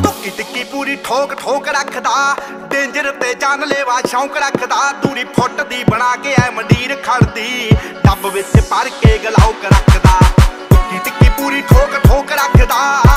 तुक्की टिक्की पूरी ठोक ठोक रखदा, डेंजर ते जानलेवा शौक रखदा। दूरी फुट दी बना के ऐ मंडीर खड़दी, डब विच भर के गलौक रखदा। तुक्की टिक्की पूरी ठोक ठोक रखदा।